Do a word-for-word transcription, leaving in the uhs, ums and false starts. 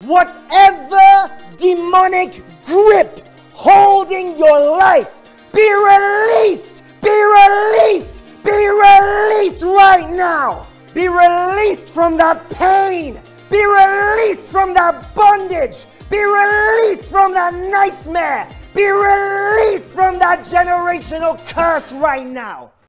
Whatever demonic grip holding your life, be released, be released, be released right now. Be released from that pain. Be released from that bondage. Be released from that nightmare. Be released from that generational curse right now.